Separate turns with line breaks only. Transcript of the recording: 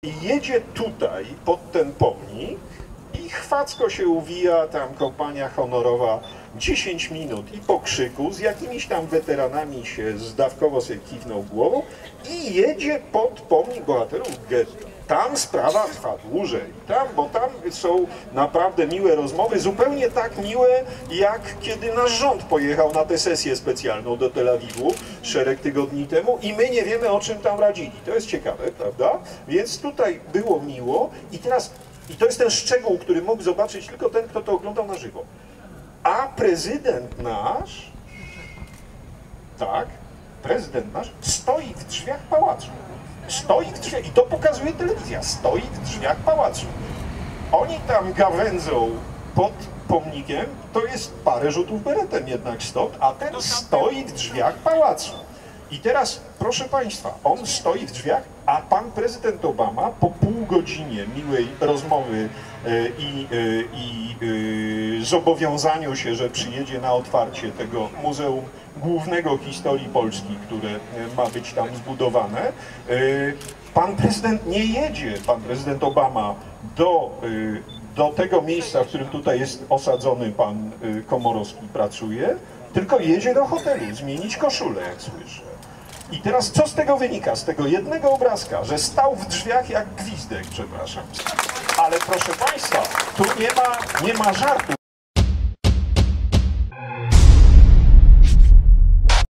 I jedzie tutaj pod ten pomnik i chwacko się uwija, tam kompania honorowa 10 minut i po krzyku, z jakimiś tam weteranami się zdawkowo sobie kiwnął głową i jedzie pod pomnik bohaterów getta. Tam sprawa trwa dłużej, bo tam są naprawdę miłe rozmowy, zupełnie tak miłe, jak kiedy nasz rząd pojechał na tę sesję specjalną do Tel Awiwu szereg tygodni temu i my nie wiemy, o czym tam radzili. To jest ciekawe, prawda? Więc tutaj było miło i to jest ten szczegół, który mógł zobaczyć tylko ten, kto to oglądał na żywo. A prezydent nasz, tak, prezydent nasz stoi w drzwiach pałacu. Stoi w drzwiach, i to pokazuje telewizja, stoi w drzwiach pałacu. Oni tam gawędzą pod pomnikiem, to jest parę rzutów beretem jednak stąd, a ten stoi w drzwiach pałacu. I teraz, proszę Państwa, on stoi w drzwiach, a pan prezydent Obama po pół godzinie miłej rozmowy i zobowiązaniu się, że przyjedzie na otwarcie tego Muzeum Głównego Historii Polski, które ma być tam zbudowane, pan prezydent nie jedzie, pan prezydent Obama, do tego miejsca, w którym tutaj jest osadzony pan Komorowski, pracuje, tylko jedzie do hotelu, zmienić koszulę, jak słyszę. I teraz co z tego wynika? Z tego jednego obrazka, że stał w drzwiach jak gwizdek, przepraszam. Ale proszę Państwa, tu nie ma żartów,